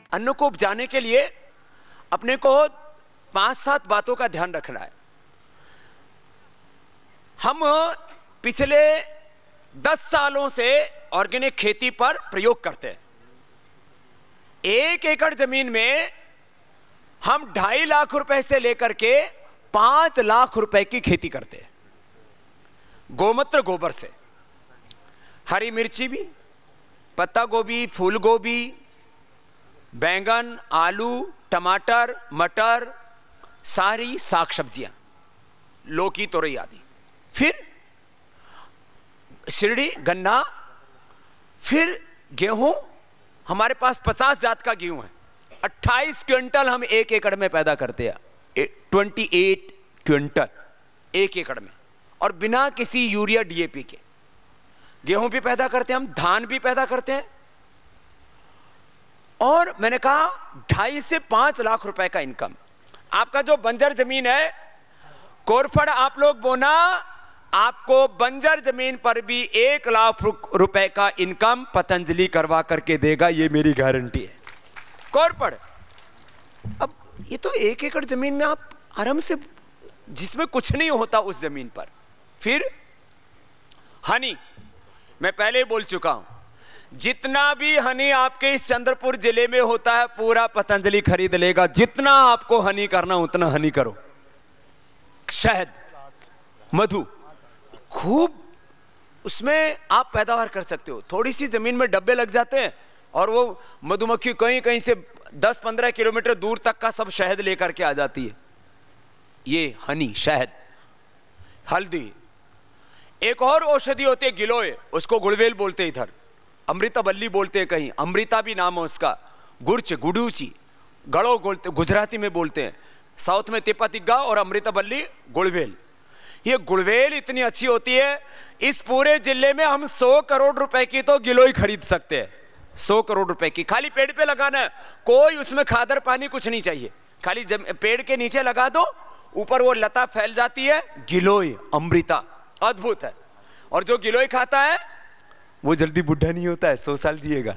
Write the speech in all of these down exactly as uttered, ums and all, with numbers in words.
अन्न को उपजाने के लिए अपने को पांच सात बातों का ध्यान रखना है। हम पिछले दस सालों से ऑर्गेनिक खेती पर प्रयोग करते हैं। एक एकड़ जमीन में हम ढाई लाख रुपए से लेकर के पांच लाख रुपए की खेती करते हैं, गोमूत्र गोबर से। हरी मिर्ची भी, पत्ता गोभी, फूल गोभी, बैंगन, आलू, टमाटर, मटर, सारी साग सब्जियां, लौकी, तोरई आदि। फिर शिरडी, गन्ना, फिर गेहूं। हमारे पास पचास जात का गेहूं है, अट्ठाईस क्विंटल हम एक एकड़ में पैदा करते हैं, अट्ठाईस क्विंटल एक एकड़ में, और बिना किसी यूरिया डीएपी के। गेहूं भी पैदा करते हैं हम, धान भी पैदा करते हैं। और मैंने कहा ढाई से पांच लाख रुपए का इनकम। आपका जो बंजर जमीन है, कोरफड़ आप लोग बोना, आपको बंजर जमीन पर भी एक लाख रुपए का इनकम पतंजलि करवा करके देगा, ये मेरी गारंटी है। कोरफड़, अब ये तो एक एकड़ जमीन में आप आराम से, जिसमें कुछ नहीं होता उस जमीन पर। फिर हनी, मैं पहले ही बोल चुका हूं, जितना भी हनी आपके इस चंद्रपुर जिले में होता है पूरा पतंजलि खरीद लेगा। जितना आपको हनी करना उतना हनी करो। शहद, मधु, खूब उसमें आप पैदावार कर सकते हो। थोड़ी सी जमीन में डब्बे लग जाते हैं और वो मधुमक्खी कहीं कहीं से दस पंद्रह किलोमीटर दूर तक का सब शहद लेकर के आ जाती है। ये हनी, शहद। हल्दी, एक और औषधि होती है गिलोय, उसको गुड़वेल बोलते हैं इधर, अमृतबल्ली बोलते हैं कहीं, अमृता भी नाम है उसका, गुर्च, गुडूची, गड़ो बोलते, गुजराती में बोलते हैं, साउथ में तिप्पतिग्गा, और अमृतबल्ली गुड़वेल। ये गुड़वेल इतनी अच्छी होती है, इस पूरे जिले में हम सौ करोड़ रुपए की तो गिलोय खरीद सकते हैं। सौ करोड़ रुपए की, खाली पेड़ पे लगाना है, कोई उसमें खादर पानी कुछ नहीं चाहिए, खाली जब पेड़ के नीचे लगा दो, ऊपर वो लता फैल जाती है। गिलोय, अमृता, अद्भुत है। और जो गिलोय खाता है वो जल्दी बुढ़ा नहीं होता है, सौ साल जिएगा।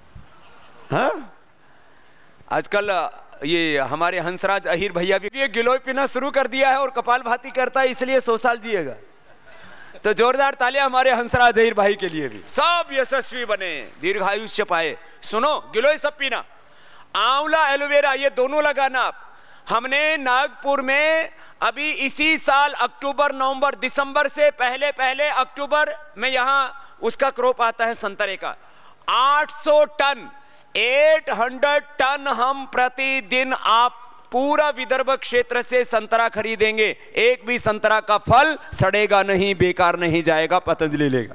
हाँ, आजकल ये हमारे हंसराज अहिर भैया भी ये गिलोय पीना शुरू कर दिया है और कपालभाति करता है, इसलिए सौ साल जिएगा। तो जोरदार तालियां हमारे हंसराज अहिर भाई के लिए भी, सब यशस्वी बने, दीर्घायुष्य पाए। सुनो, गिलोय सब पीना, आंवला, एलोवेरा, ये दोनों लगाना आप। हमने नागपुर में अभी इसी साल अक्टूबर, नवंबर, दिसंबर से पहले पहले अक्टूबर में यहां उसका क्रॉप आता है संतरे का, आठ सौ टन, आठ सौ टन हम प्रतिदिन आप पूरा विदर्भ क्षेत्र से संतरा खरीदेंगे। एक भी संतरा का फल सड़ेगा नहीं, बेकार नहीं जाएगा, पतंजलि लेगा।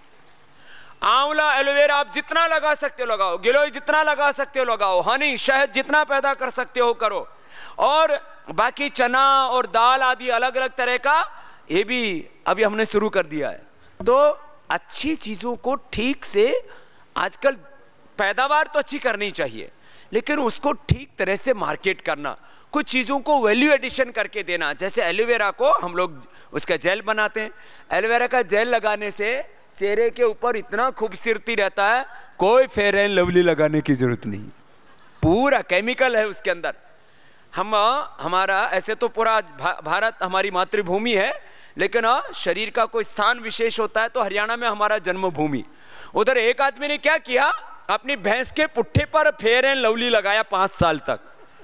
आंवला, एलोवेरा आप जितना लगा सकते हो लगाओ, गिलोय जितना लगा सकते हो लगाओ, हनी, शहद जितना पैदा कर सकते हो करो, और बाकी चना और दाल आदि अलग अलग तरह का ये भी अभी हमने शुरू कर दिया है। तो अच्छी चीजों को ठीक से, आजकल पैदावार तो अच्छी करनी चाहिए, लेकिन उसको ठीक तरह से मार्केट करना, कुछ चीज़ों को वैल्यू एडिशन करके देना। जैसे एलोवेरा को हम लोग उसका जेल बनाते हैं, एलोवेरा का जेल लगाने से चेहरे के ऊपर इतना खूबसूरती रहता है, कोई फेयर एंड लवली लगाने की जरूरत नहीं, पूरा केमिकल है उसके अंदर। हम हमारा ऐसे तो पूरा भा, भारत हमारी मातृभूमि है, लेकिन शरीर का कोई स्थान विशेष होता है, तो हरियाणा में हमारा जन्मभूमि। उधर एक आदमी ने क्या किया, अपनी भैंस के पुट्ठे पर फेयर एंड लवली लगाया पांच साल तक,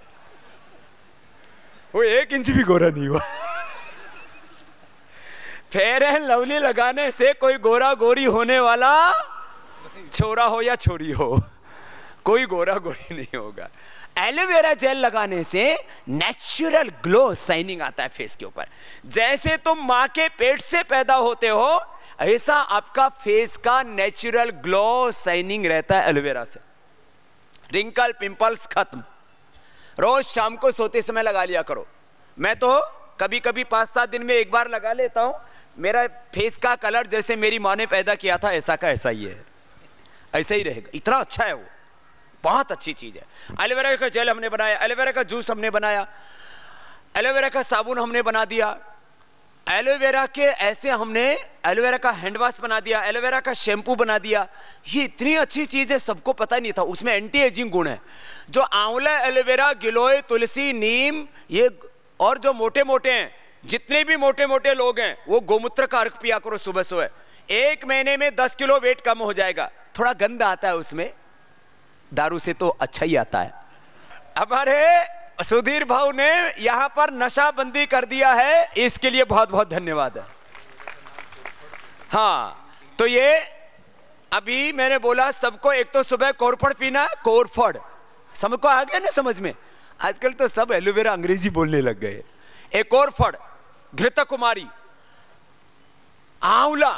वो एक इंच भी गोरा नहीं हुआ। फेयर एंड लवली लगाने से कोई गोरा गोरी होने वाला छोरा हो या छोरी हो, कोई गोरा गोरी नहीं होगा। एलोवेरा जेल लगाने से नेचुरल ग्लो, शाइनिंग आता है फेस के ऊपर। जैसे तुम मां के पेट से पैदा होते हो, ऐसा आपका फेस का नेचुरल ग्लो, शाइनिंग रहता है एलोवेरा से। रिंकल, पिंपल्स खत्म। रोज शाम को सोते समय लगा लिया करो। मैं तो कभी कभी पांच सात दिन में एक बार लगा लेता हूं। मेरा फेस का कलर जैसे मेरी माँ ने पैदा किया था ऐसा का ऐसा ही है, ऐसा ही रहेगा। इतना अच्छा है वो, बहुत अच्छी चीज है। एलोवेरा का जेल हमने बनाया, एलोवेरा का जूस हमने बनाया, एलोवेरा का साबुन हमने बना दिया, एलोवेरा के ऐसे हमने एलोवेरा का हैंड वॉश बना दिया, एलोवेरा का शैम्पू बना दिया। ये इतनी अच्छी चीज है, सबको पता नहीं था। उसमें एंटी एजिंग गुण है। जो आंवला, एलोवेरा, गिलोय, तुलसी, नीम, ये और जो मोटे मोटे हैं, जितने भी मोटे मोटे लोग हैं, वो गोमूत्र का अर्क पिया करो सुबह सुबह। एक महीने में दस किलो वेट कम हो जाएगा। थोड़ा गंध आता है उसमें, दारू से तो अच्छा ही आता है। हमारे सुधीर भाऊ ने यहां पर नशा बंदी कर दिया है, इसके लिए बहुत बहुत धन्यवाद है। हाँ, तो ये अभी मैंने बोला सबको, एक तो सुबह कोरफड़ पीना, कोरफड़ समझ को आ गया ना समझ में। आजकल तो सब एलोवेरा अंग्रेजी बोलने लग गए। एक कोरफड़, घृत कुमारी, आंवला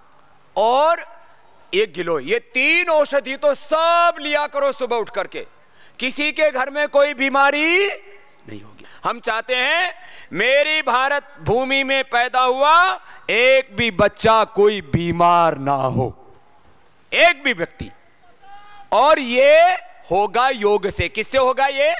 और एक गिलोय, ये तीन औषधि तो सब लिया करो सुबह उठ करके। किसी के घर में कोई बीमारी नहीं होगी। हम चाहते हैं मेरी भारत भूमि में पैदा हुआ एक भी बच्चा कोई बीमार ना हो, एक भी व्यक्ति। और ये होगा योग से। किससे होगा ये?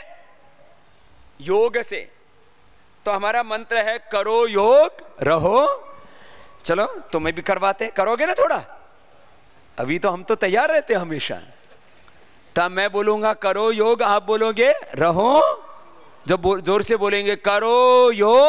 योग से। तो हमारा मंत्र है करो योग रहो। चलो तुम्हें भी करवाते, करोगे ना थोड़ा? अभी तो हम तो तैयार रहते हमेशा। तब मैं बोलूंगा करो योग, आप बोलोगे रहो। जब जोर से बोलेंगे करो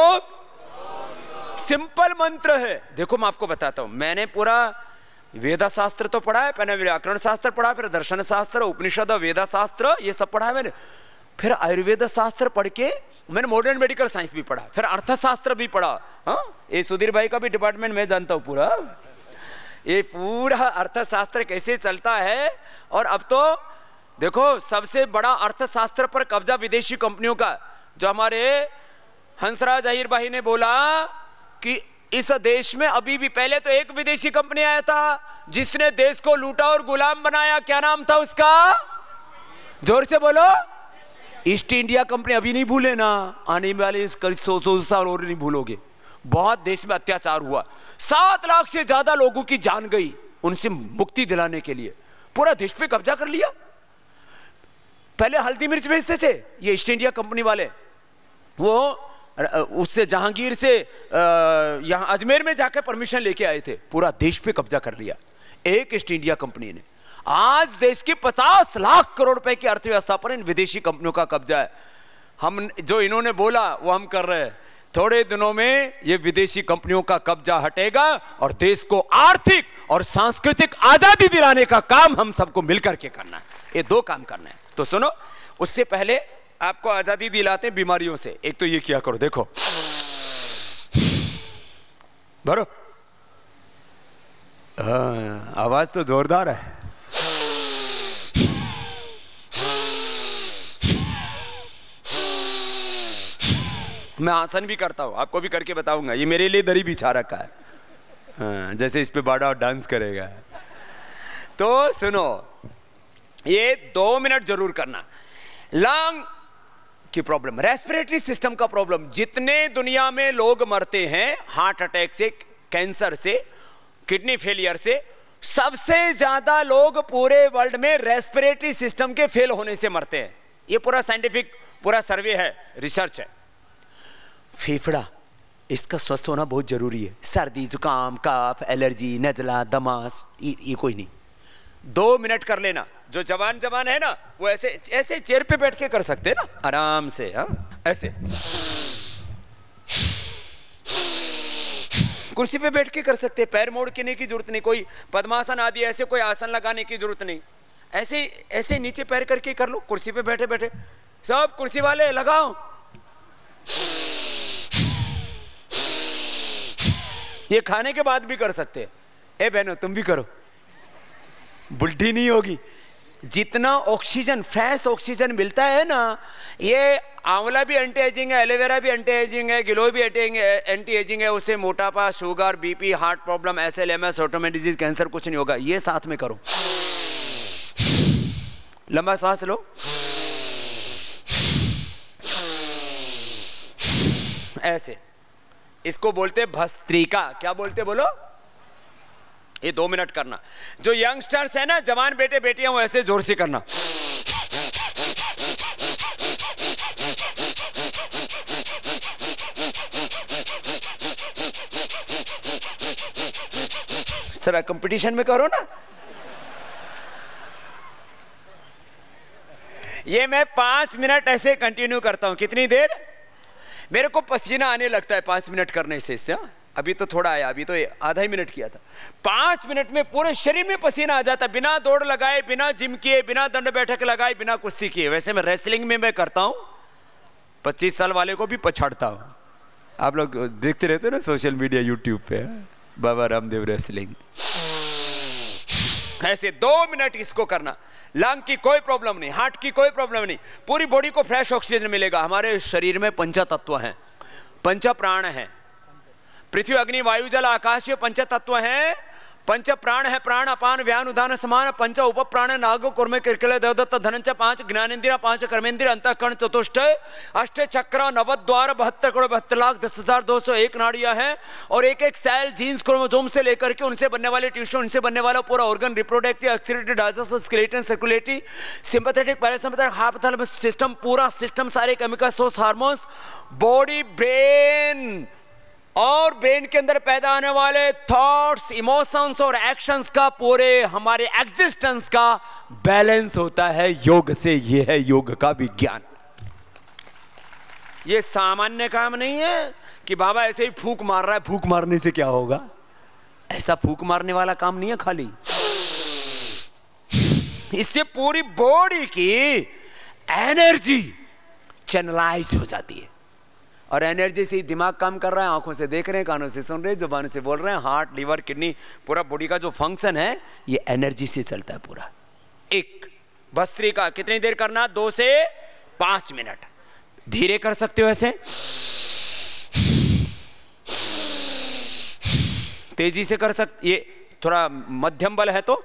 योग। सिंपल मंत्र है। देखो मैं आपको बताता हूं, मैंने पूरा वेदा शास्त्र तो पढ़ा है, पहले व्याकरण शास्त्र पढ़ा, फिर दर्शन शास्त्र, उपनिषद, वेदा शास्त्र, ये सब पढ़ा है मैंने। फिर आयुर्वेद शास्त्र पढ़ के मैंने मॉडर्न मेडिकल साइंस भी पढ़ा, फिर अर्थशास्त्र भी पढ़ा। हाँ, ये सुधीर भाई का भी डिपार्टमेंट मैं जानता हूं पूरा। ये पूरा अर्थशास्त्र कैसे चलता है। और अब तो देखो सबसे बड़ा अर्थशास्त्र पर कब्जा विदेशी कंपनियों का। जो हमारे हंसराज अहिर भाई ने बोला कि इस देश में अभी भी, पहले तो एक विदेशी कंपनी आया था जिसने देश को लूटा और गुलाम बनाया। क्या नाम था उसका? जोर से बोलो। East India Company. अभी नहीं भूले ना, आने वाले सौ सौ साल और नहीं भूलोगे। बहुत देश में अत्याचार हुआ, सात लाख से ज्यादा लोगों की जान गई। उनसे मुक्ति दिलाने के लिए पूरा देश पे कब्जा कर लिया। पहले हल्दी मिर्च बेचते थे ये ईस्ट इंडिया कंपनी वाले, वो उससे जहांगीर से यहां अजमेर में जाकर परमिशन लेके आए थे। पूरा देश पे कब्जा कर लिया एक ईस्ट इंडिया कंपनी ने। आज देश की पचास लाख करोड़ रुपए की अर्थव्यवस्था पर इन विदेशी कंपनियों का कब्जा है। हम जो इन्होंने बोला वो हम कर रहे हैं। थोड़े दिनों में ये विदेशी कंपनियों का कब्जा हटेगा और देश को आर्थिक और सांस्कृतिक आजादी दिलाने का काम हम सबको मिलकर के करना है। ये दो काम करना है। तो सुनो, उससे पहले आपको आजादी दिलाते हैं बीमारियों से। एक तो ये किया करो, देखो भरो। हाँ, आवाज तो जोरदार है। मैं आसन भी करता हूं, आपको भी करके बताऊंगा। ये मेरे लिए दरी बिछा रखा है। हाँ, जैसे इस पे बाड़ा और डांस करेगा। तो सुनो, ये दो मिनट जरूर करना। लंग की प्रॉब्लम, रेस्पिरेटरी सिस्टम का प्रॉब्लम, जितने दुनिया में लोग मरते हैं हार्ट अटैक से, कैंसर से, किडनी फेलियर से, सबसे ज्यादा लोग पूरे वर्ल्ड में रेस्पिरेटरी सिस्टम के फेल होने से मरते हैं। ये पूरा साइंटिफिक पूरा सर्वे है, रिसर्च है। फेफड़ा, इसका स्वस्थ होना बहुत जरूरी है। सर्दी, जुकाम, कफ, एलर्जी, नजला, दमास, ये, ये कोई नहीं। दो मिनट कर लेना। जो जवान जवान है ना, वो ऐसे ऐसे चेयर पे बैठ के कर सकते हैं ना, आराम से। हाँ, ऐसे कुर्सी पे बैठ के कर सकते हैं। पैर मोड़ के की जरूरत नहीं, कोई पद्मासन आदि ऐसे कोई आसन लगाने की जरूरत नहीं। ऐसे ऐसे नीचे पैर करके कर लो, कुर्सी पे बैठे बैठे। सब कुर्सी वाले लगाओ। ये खाने के बाद भी कर सकते हैं। ए बहनों, तुम भी करो, बुढ़ी नहीं होगी। जितना ऑक्सीजन, फ्रेश ऑक्सीजन मिलता है ना, ये आंवला भी एंटी एजिंग है, एलोवेरा भी एंटी एजिंग है, गिलोय भी एंटी एजिंग है। उससे मोटापा, sugar, BP, heart problem, S L M S, autoimmune disease, cancer कुछ नहीं होगा। ये साथ में करो। लंबा सांस लो, ऐसे। इसको बोलते भस्त्रिका। क्या बोलते बोलो? ये दो मिनट करना। जो यंगस्टर्स है ना, जवान बेटे बेटियां, वो ऐसे जोर से करना। सर कंपटीशन में करो ना। ये मैं पांच मिनट ऐसे कंटिन्यू करता हूं। कितनी देर? मेरे को पसीना आने लगता है पांच मिनट करने से। इससे अभी तो थोड़ा आया, अभी तो आधा ही मिनट किया था। पांच मिनट में पूरे शरीर में पसीना आ जाता है, बिना दौड़ लगाए, बिना जिम किए, बिना दंड बैठक लगाए, बिना कुश्ती किए। वैसे मैं रेसलिंग में मैं करता हूं, पच्चीस साल वाले को भी पछाड़ता हूं। आप लोग देखते रहते हो ना सोशल मीडिया, यूट्यूब पे, बाबा रामदेव रेसलिंग। ऐसे दो मिनट इसको करना। लंग की कोई प्रॉब्लम नहीं, हार्ट की कोई प्रॉब्लम नहीं, पूरी बॉडी को फ्रेश ऑक्सीजन मिलेगा। हमारे शरीर में पंच तत्व हैं, पंच प्राण हैं। पृथ्वी अग्नि वायु जल आकाश, ये पंच तत्व हैं। पंच प्राण है, प्राण अपान व्यान उदान समान। पंच उप प्राण नाग कुर्म किरकिल देवदत्त धनंच। पांच ज्ञानेन्द्रिय, पांच कर्मेंद्रिय, अंतःकरण चतुष्ट, अष्ट चक्र, नवद्वार, बहत्तर करोड़ बहत्तर लाख दस हजार दो सौ एक नाड़ियां हैं। और एक एक सेल, जीन्स, क्रोमोसोम से लेकर के उनसे बनने वाले टिश्यू, उनसे बनने वाला पूरा organ, reproductive, excretory, digestive, skeleton, circulatory, sympathetic, parasympathetic, hypothalamus system, पूरा सिस्टम, सारे chemical source, hormones, body, brain और ब्रेन के अंदर पैदा होने वाले थॉट्स, इमोशंस और एक्शंस का, पूरे हमारे एग्जिस्टेंस का बैलेंस होता है योग से। ये है योग का विज्ञान। ये सामान्य काम नहीं है कि बाबा ऐसे ही फूंक मार रहा है, फूंक मारने से क्या होगा। ऐसा फूंक मारने वाला काम नहीं है खाली। इससे पूरी बॉडी की एनर्जी चैनलाइज हो जाती है। और एनर्जी से ही दिमाग काम कर रहा है, आंखों से देख रहे हैं, कानों से सुन रहे हैं, जुबान से बोल रहे हैं, हार्ट, लीवर, किडनी, पूरा बॉडी का जो फंक्शन है ये एनर्जी से चलता है पूरा। एक भस्त्रिका कितनी देर करना? दो से पांच मिनट। धीरे कर सकते हो ऐसे, तेजी से कर सकते, ये थोड़ा मध्यम बल है तो।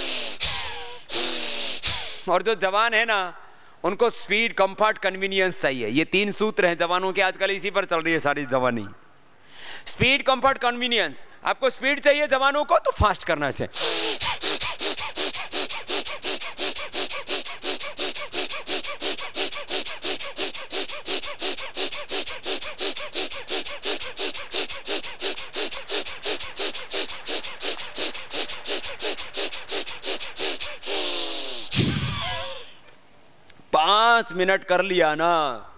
और जो जवान है ना उनको स्पीड, कंफर्ट, कन्वीनियंस चाहिए। ये तीन सूत्र हैं जवानों के, आजकल इसी पर चल रही है सारी जवानी। Speed, comfort, convenience. आपको स्पीड चाहिए जवानों को तो फास्ट करना है। पांच मिनट कर लिया ना,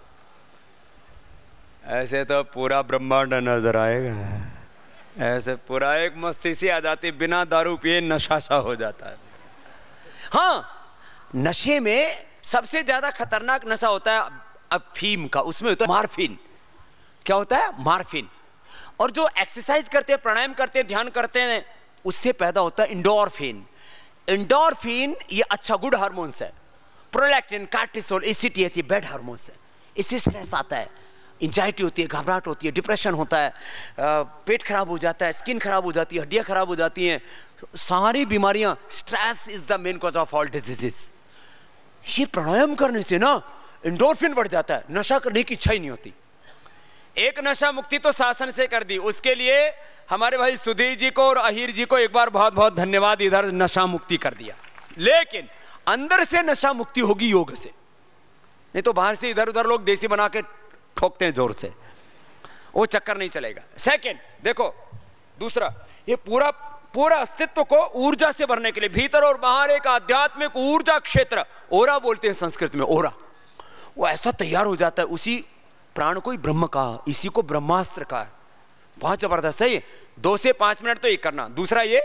ऐसे तो पूरा ब्रह्मांड नजर आएगा। ऐसे पूरा एक मस्ती सी आ जाती, बिना दारू पिए नशा सा हो जाता है। हाँ, नशे में सबसे ज्यादा खतरनाक नशा होता है अफीम का। उसमें होता है मार्फिन। क्या होता है? मार्फिन। और जो एक्सरसाइज करते हैं, प्राणायाम करते हैं, ध्यान करते हैं, उससे पैदा होता है इंडोर्फिन। इंडोर्फिन ये अच्छा गुड हार्मोन्स है। प्रोलैक्टिन, कार्टिसोल, एसीटीएच, ये बैड हार्मोन्स है। इससे स्ट्रेस आता है, एंजाइटी होती है, घबराहट होती है, डिप्रेशन होता है, पेट खराब हो जाता है, स्किन खराब हो जाती है, हड्डियां खराब हो जाती हैं, सारी बीमारियां। Stress is the main cause of all diseases. ये प्राणायाम करने से ना एंडोर्फिन बढ़ जाता है, नशा करने की इच्छा ही नहीं होती। एक नशा मुक्ति तो शासन से कर दी, उसके लिए हमारे भाई सुधीर जी को और अहीर जी को एक बार बहुत बहुत धन्यवाद। इधर नशा मुक्ति कर दिया, लेकिन अंदर से नशा मुक्ति होगी योग से। नहीं तो बाहर से इधर उधर लोग देसी बना के ठोकते हैं जोर से, वो चक्कर नहीं चलेगा। सेकंड देखो, दूसरा, ये पूरा पूरा अस्तित्व को ऊर्जा से भरने के लिए भीतर और बाहर एक आध्यात्मिक ऊर्जा क्षेत्र, ओरा बोलते हैं संस्कृत में, ओरा, वो ऐसा तैयार हो जाता है। उसी प्राण को ही ब्रह्म कहा, इसी को ब्रह्मास्त्र कहा। बहुत जबरदस्त है ये। दो से पांच मिनट तो ये करना। दूसरा ये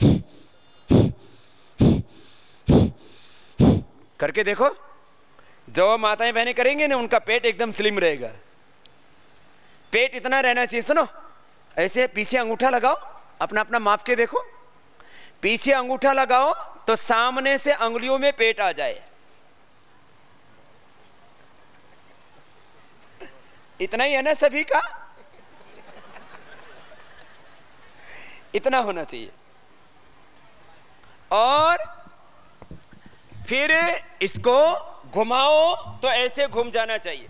करके देखो, जो माताएं बहनें करेंगे ना उनका पेट एकदम स्लिम रहेगा। पेट इतना रहना चाहिए, सुनो, ऐसे पीछे अंगूठा लगाओ, अपना अपना माप के देखो, पीछे अंगूठा लगाओ तो सामने से अंगुलियों में पेट आ जाए। इतना ही है ना सभी का? इतना होना चाहिए। और फिर इसको घुमाओ तो ऐसे घूम जाना चाहिए।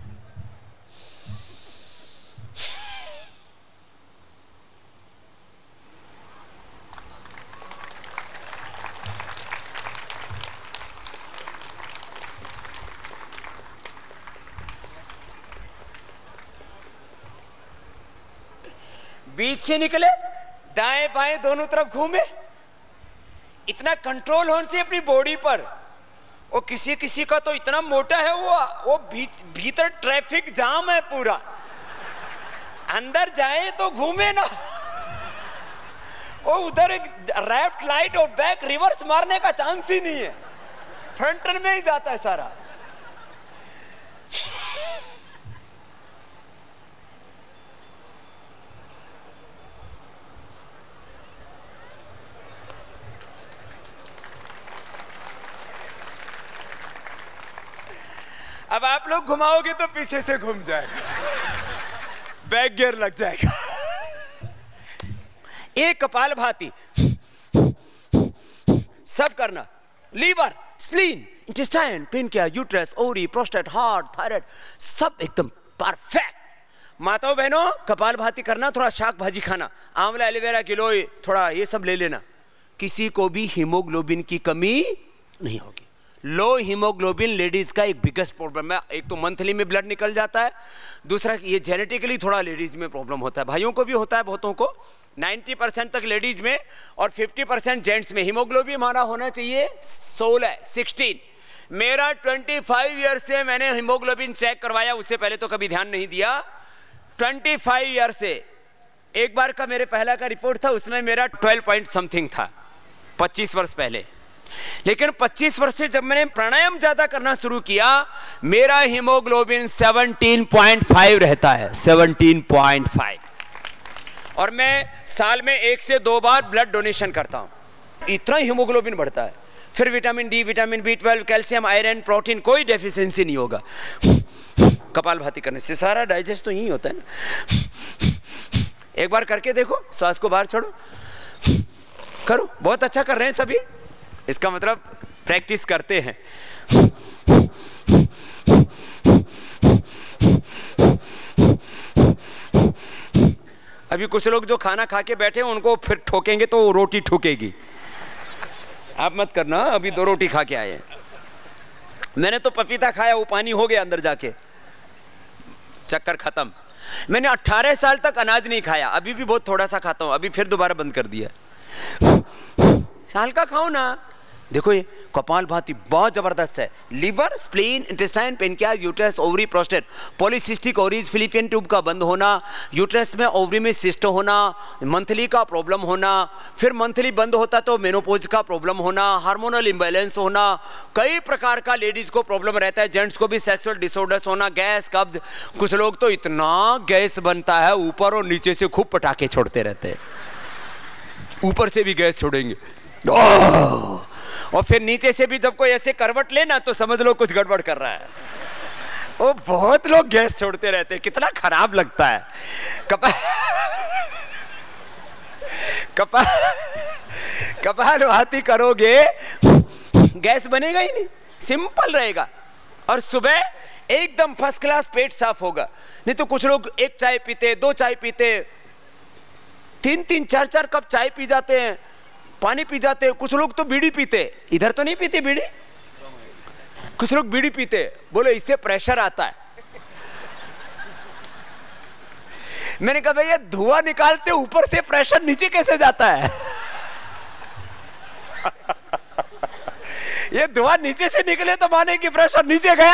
बीच से निकले, दाएं बाएं दोनों तरफ घूमे, इतना कंट्रोल होने से अपनी बॉडी पर। वो किसी किसी का तो इतना मोटा है वो वो भी, भीतर ट्रैफिक जाम है पूरा, अंदर जाए तो घूमे ना, वो उधर लेफ्ट लाइट और बैक रिवर्स मारने का चांस ही नहीं है, फ्रंट में ही जाता है सारा। अब आप लोग घुमाओगे तो पीछे से घूम जाएगा, बैक गियर लग जाएगा। एक कपाल भाती सब करना, liver, spleen, intestine, pancreas, uterus, ovary, prostate, heart, thyroid, सब एकदम परफेक्ट। माताओं बहनों, कपाल भाती करना, थोड़ा शाक भाजी खाना, आंवला, एलोवेरा, गिलोय, थोड़ा ये सब ले लेना। किसी को भी हीमोग्लोबिन की कमी नहीं होगी। लो हीमोग्लोबिन लेडीज का एक बिगेस्ट प्रॉब्लम है। एक तो मंथली में ब्लड निकल जाता है, दूसरा ये जेनेटिकली थोड़ा लेडीज में प्रॉब्लम होता है, भाइयों को भी होता है बहुतों को, नब्बे परसेंट तक लेडीज में और पचास परसेंट जेंट्स में। हीमोग्लोबिन हमारा होना चाहिए सोलह, सोलह। मेरा पच्चीस ईयर से मैंने हीमोग्लोबिन चेक करवाया, उससे पहले तो कभी ध्यान नहीं दिया। पच्चीस ईयर से एक बार का मेरे पहला का रिपोर्ट था, उसमें मेरा बारह पॉइंट समथिंग था पच्चीस वर्ष पहले। लेकिन पच्चीस वर्ष से जब मैंने प्राणायाम ज्यादा करना शुरू किया, मेरा हीमोग्लोबिन सत्रह पॉइंट पाँच रहता है, सत्रह पॉइंट पाँच। और मैं साल में एक से दो बार ब्लड डोनेशन करता हूं, इतना हीमोग्लोबिन बढ़ता है। फिर vitamin D, vitamin B twelve, calcium, iron, protein, कोई डेफिशिएंसी नहीं होगा। कपालभाति करने से सारा डाइजेस्ट तो यही होता है ना। एक बार करके देखो, श्वास को बाहर छोड़ो, करो। बहुत अच्छा कर रहे हैं सभी, इसका मतलब प्रैक्टिस करते हैं। अभी कुछ लोग जो खाना खा के बैठे हैं उनको फिर ठोकेंगे तो रोटी ठोकेगी, आप मत करना। अभी दो रोटी खा के आए हैं, मैंने तो पपीता खाया, वो पानी हो गया अंदर जाके, चक्कर खत्म। मैंने अठारह साल तक अनाज नहीं खाया, अभी भी बहुत थोड़ा सा खाता हूं, अभी फिर दोबारा बंद कर दिया। साल का खाओ ना। देखो ये कपालभाति बहुत जबरदस्त है। Liver, spleen, intestine, pancreas, uterus, ovary, prostate, polycystic ovaries, fallopian tube का बंद होना, यूट्रस में ओवरी में सिस्ट होना, मंथली का प्रॉब्लम होना, फिर मंथली बंद होता तो मेनोपॉज का प्रॉब्लम होना, हार्मोनल इम्बैलेंस होना, कई प्रकार का लेडीज को प्रॉब्लम रहता है, जेंट्स को भी सेक्सुअल डिसऑर्डर्स होना, गैस, कब्ज। कुछ लोग तो इतना गैस बनता है, ऊपर और नीचे से खूब पटाखे छोड़ते रहते हैं, ऊपर से भी गैस छोड़ेंगे और फिर नीचे से भी जब कोई ऐसे करवट लेना तो समझ लो कुछ गड़बड़ कर रहा है। वो बहुत लोग गैस छोड़ते रहते हैं, कितना खराब लगता है। कपाल कपाल कपालभाति करोगे गैस बनेगा ही नहीं, सिंपल रहेगा। और सुबह एकदम फर्स्ट क्लास पेट साफ होगा। नहीं तो कुछ लोग एक चाय पीते, दो चाय पीते, तीन तीन चार चार कप चाय पी जाते हैं, पानी पी जाते हैं। कुछ लोग तो बीड़ी पीते, इधर तो नहीं पीते बीड़ी, कुछ लोग बीड़ी पीते, बोले इससे प्रेशर आता है। मैंने कहा भैया धुआं निकालते ऊपर से प्रेशर नीचे कैसे जाता है? ये धुआं नीचे से निकले तो माने कि प्रेशर नीचे गया।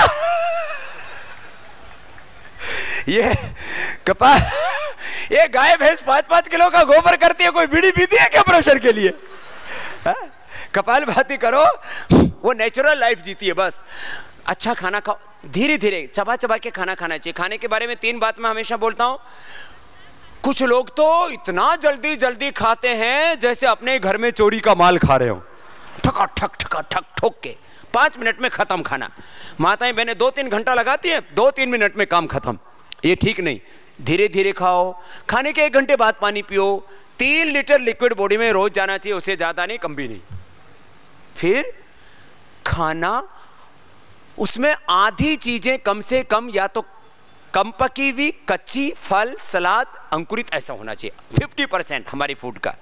ये कपाल, ये गाय भैंस पांच पांच किलो का गोबर करती है, कोई बीड़ी पीती है क्या प्रेशर के लिए? कपालभाति करो, वो नेचुरल लाइफ जीती है बस। अच्छा खाना खाओ, धीरे धीरे चबा चबा के खाना खाना चाहिए। खाने के बारे में तीन बात मैं हमेशा बोलता हूं। कुछ लोग तो इतना जल्दी जल्दी खाते हैं जैसे अपने घर में चोरी का माल खा रहे हो, ठका ठक ठका ठक ठोक के, पांच मिनट में खत्म खाना। माताएं बहनें दो तीन घंटा लगाती हैं, दो तीन मिनट में काम खत्म। ये ठीक नहीं, धीरे धीरे खाओ। खाने के एक घंटे बाद पानी पियो। तीन लीटर लिक्विड बॉडी में रोज जाना चाहिए, उससे ज्यादा नहीं, कम भी नहीं। फिर खाना, उसमें आधी चीजें कम से कम या तो कम पकी हुई, कच्ची, फल, सलाद, अंकुरित, ऐसा होना चाहिए। पचास परसेंट हमारी फूड का।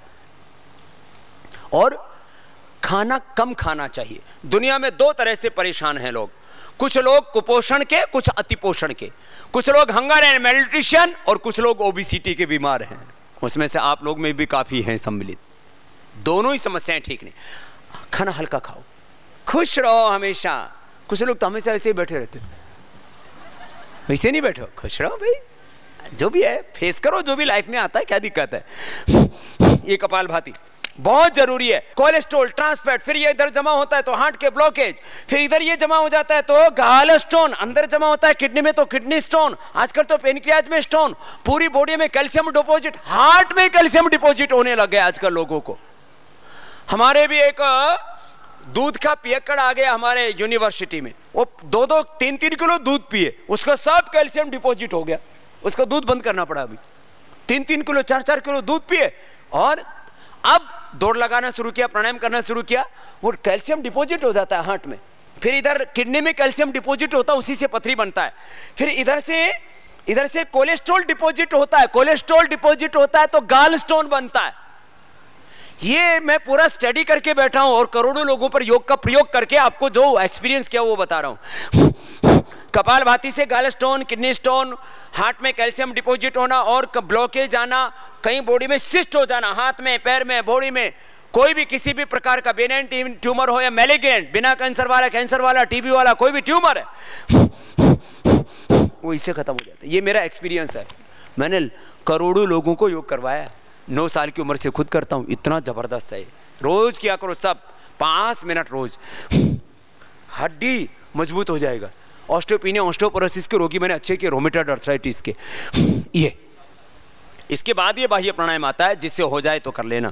और खाना कम खाना चाहिए। दुनिया में दो तरह से परेशान हैं लोग, कुछ लोग कुपोषण के, कुछ अतिपोषण के, कुछ लोग हंगर एंड मेल्ट्रिशन, और कुछ लोग ओबेसिटी के बीमार हैं। उसमें से आप लोग में भी काफी हैं सम्मिलित। दोनों ही समस्याएं ठीक नहीं। खाना हल्का खाओ, खुश रहो हमेशा। कुछ लोग तो हमेशा ऐसे ही बैठे रहते, वैसे नहीं बैठो, खुश रहो भाई, जो भी है फेस करो, जो भी लाइफ में आता है, क्या दिक्कत है। ये कपालभाति बहुत जरूरी है। कोलेस्ट्रॉल, ट्रांसफैट, फिर ये इधर जमा होता है तो हार्ट के ब्लॉकेज, फिर इधर ये जमा हो जाता है तो गाल स्टोन, अंदर जमा होता है किडनी में तो किडनी स्टोन, आजकल तो पेनक्रियाज में स्टोन, पूरी बॉडी में कैल्शियम डिपॉजिट, हार्ट में कैल्शियम डिपॉजिट होने लग गया आजकल लोगों को। हमारे भी एक दूध का पियक्कड़ आ गया हमारे यूनिवर्सिटी में, वो दो दो तीन तीन किलो दूध पिए, उसका सब कैल्शियम डिपॉजिट हो गया, उसका दूध बंद करना पड़ा। अभी तीन तीन किलो चार चार किलो दूध पिए और अब दौड़ लगाना शुरू किया, प्राणायाम करना शुरू किया, वो कैल्शियम डिपॉजिट हो जाता है हार्ट में, फिर इधर किडनी में कैल्शियम डिपॉजिट होता है, उसी से पथरी बनता है, फिर इधर से इधर से कोलेस्ट्रॉल डिपॉजिट होता है, कोलेस्ट्रॉल डिपॉजिट होता है तो गाल स्टोन बनता है। ये मैं पूरा स्टडी करके बैठा हूं और करोड़ों लोगों पर योग का प्रयोग करके आपको जो एक्सपीरियंस किया वो बता रहा हूं। कपालभाति से gall stone, kidney stone, heart में कैल्शियम डिपॉजिट होना और ब्लॉकेज आना, कहीं बॉडी में सिस्ट हो जाना, हाथ में, पैर में, बॉडी में, कोई भी किसी भी प्रकार का बेनाइन ट्यूमर हो या मैलिग्नेंट, बिना कैंसर वाला, कैंसर वाला, टीबी वाला, कोई भी ट्यूमर है वो इससे खत्म हो जाता है। ये मेरा एक्सपीरियंस है, मैंने करोड़ों लोगों को योग करवाया है, नौ साल की उम्र से खुद करता हूँ, इतना जबरदस्त है। रोज किया करो सब, पाँच मिनट रोज, हड्डी मजबूत हो जाएगा। ऑस्टियोपीनिया, ऑस्टियोपोरोसिस के रोगी मैंने अच्छे किए, रोमेटॉइड अर्थराइटिस के। ये इसके बाद ये बाह्य प्राणायाम आता है, जिससे हो जाए तो कर लेना,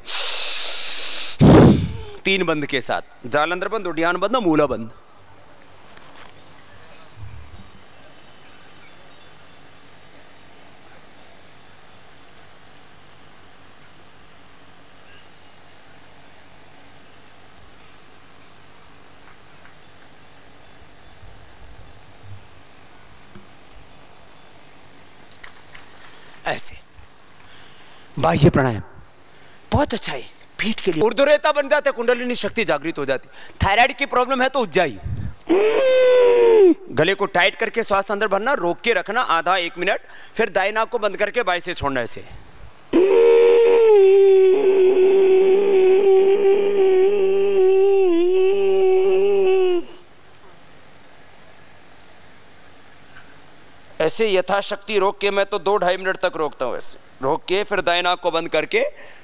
तीन बंद के साथ, जालंधर बंद, उड्डयन बंद, मूला बंद। ऐसे बाह्य प्राणायाम बहुत अच्छा है पीठ के लिए, ऊर्ध्वरेता बन जाता है, कुंडलिनी शक्ति जागृत हो जाती। थायराइड की प्रॉब्लम है तो उज्जाई, गले को टाइट करके श्वास अंदर भरना, रोक के रखना आधा एक मिनट, फिर दाएं नाक को बंद करके बाएं से छोड़ना। ऐसे ऐसे यथाशक्ति रोक के, मैं तो दो ढाई मिनट तक रोकता हूं, ऐसे रोक के फिर दाएं नाक को बंद करके।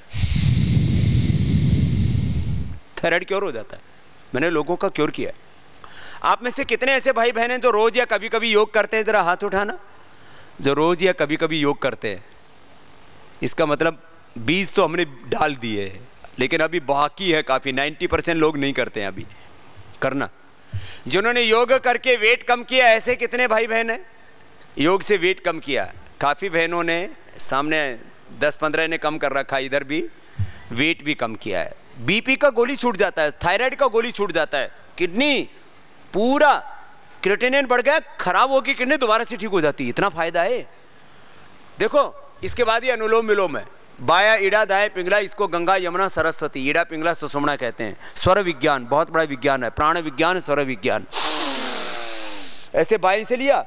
थायराइड क्योर हो जाता है, मैंने लोगों का क्योर किया है। आप में से कितने ऐसे भाई बहन हैं जो रोज या कभी कभी योग करते हैं? जरा हाथ उठाना, जो रोज या कभी कभी योग करते हैं। इसका मतलब बीज तो हमने डाल दिए हैं, लेकिन अभी बाकी है काफी, नाइन्टी परसेंट लोग नहीं करते हैं अभी। करना, जिन्होंने योग करके वेट कम किया, ऐसे कितने भाई बहन हैं योग से वेट कम किया? काफ़ी बहनों ने, सामने दस पंद्रह ने कम कर रखा, इधर भी वेट भी कम किया है। बीपी का गोली छूट जाता है, थायराइड का गोली छूट जाता है, किडनी पूरा क्रिएटिनिन बढ़ गया, खराब होगी किडनी, दोबारा से ठीक हो जाती है, इतना फायदा है। देखो इसके बाद ये अनुलोम विलोम है, बाया ईड़ा दाया पिंगला, इसको गंगा यमुना सरस्वती, ईड़ा पिंगला सुषुम्ना कहते हैं। स्वर विज्ञान बहुत बड़ा विज्ञान है, प्राण विज्ञान, स्वर विज्ञान। ऐसे बाएं से लिया,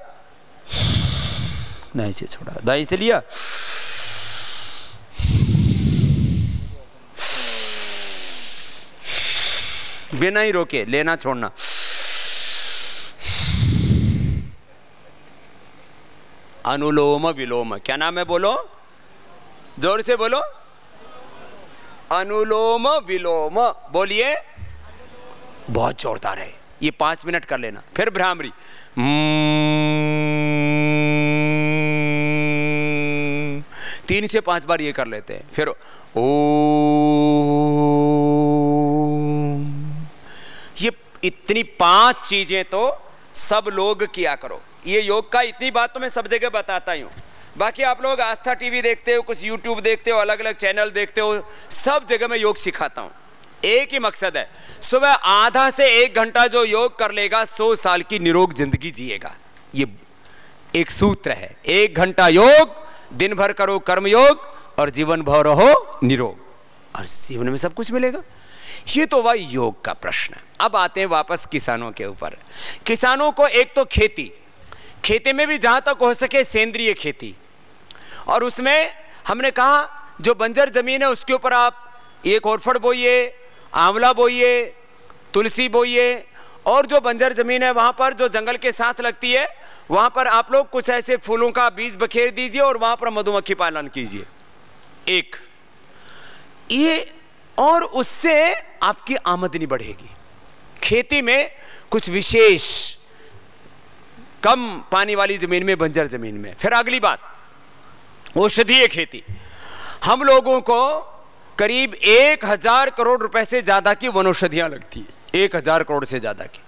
दाएं से छोड़ा, दाएं से लिया, बिना ही रोके लेना छोड़ना। अनुलोम विलोम, क्या नाम है बोलो, जोर से बोलो, अनुलोम विलोम बोलिए, बहुत जोरदार है ये, पांच मिनट कर लेना। फिर भ्रामरी, तीन से पांच बार ये कर लेते हैं। फिर ओ, ये इतनी पांच चीजें तो सब लोग किया करो। ये योग का इतनी बात तो मैं सब जगह बताता ही हूँ। बाकी आप लोग आस्था टीवी देखते हो, कुछ यूट्यूब देखते हो, अलग अलग चैनल देखते हो, सब जगह मैं योग सिखाता हूँ। एक ही मकसद है, सुबह आधा से एक घंटा जो योग कर लेगा सौ साल की निरोग जिंदगी जिएगा। ये एक सूत्र है, एक घंटा योग, दिन भर करो कर्म योग और जीवन भर रहो निरोग, और जीवन में सब कुछ मिलेगा। ये तो वह योग का प्रश्न है। अब आते हैं वापस किसानों के ऊपर। किसानों को एक तो खेती, खेती में भी जहां तक हो सके सेंद्रीय खेती, और उसमें हमने कहा जो बंजर जमीन है उसके ऊपर आप एक कोरफड़ बोइए, आंवला बोइए, तुलसी बोइए, और जो बंजर जमीन है वहां पर जो जंगल के साथ लगती है वहां पर आप लोग कुछ ऐसे फूलों का बीज बखेर दीजिए और वहां पर मधुमक्खी पालन कीजिए। एक ये, और उससे आपकी आमदनी बढ़ेगी। खेती में कुछ विशेष कम पानी वाली जमीन में, बंजर जमीन में। फिर अगली बात, औषधीय खेती। हम लोगों को करीब एक हजार करोड़ रुपए से ज्यादा की वनौषधियां लगती है, एक हजार करोड़ से ज्यादा की।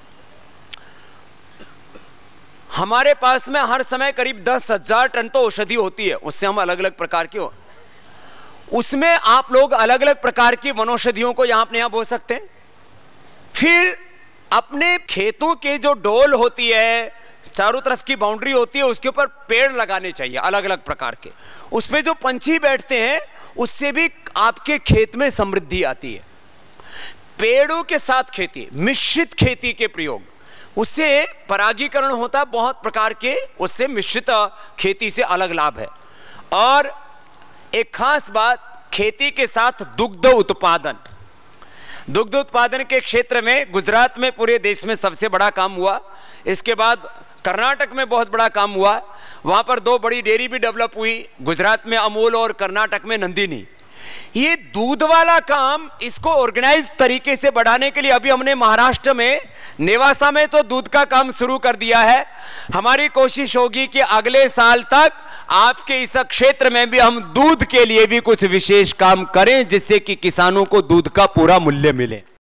हमारे पास में हर समय करीब दस हजार टन तो औषधि होती है, उससे हम अलग अलग प्रकार की हो, उसमें आप लोग अलग अलग प्रकार की वनौषधियों को यहां अपने यहां बो सकते हैं। फिर अपने खेतों के जो डोल होती है, चारों तरफ की बाउंड्री होती है, उसके ऊपर पेड़ लगाने चाहिए अलग अलग प्रकार के। उसमें जो पंछी बैठते हैं उससे भी आपके खेत में समृद्धि आती है। पेड़ों के साथ खेती, मिश्रित खेती के प्रयोग, उससे परागीकरण होता है बहुत प्रकार के, उससे मिश्रित खेती से अलग लाभ है। और एक खास बात, खेती के साथ दुग्ध उत्पादन। दुग्ध उत्पादन के क्षेत्र में गुजरात में पूरे देश में सबसे बड़ा काम हुआ। इसके बाद कर्नाटक में बहुत बड़ा काम हुआ, वहां पर दो बड़ी डेयरी भी डेवलप हुई, गुजरात में अमूल और कर्नाटक में नंदिनी। ये दूध वाला काम, इसको ऑर्गेनाइज तरीके से बढ़ाने के लिए अभी हमने महाराष्ट्र में नेवासा में तो दूध का काम शुरू कर दिया है। हमारी कोशिश होगी कि अगले साल तक आपके इस क्षेत्र में भी हम दूध के लिए भी कुछ विशेष काम करें, जिससे कि किसानों को दूध का पूरा मूल्य मिले।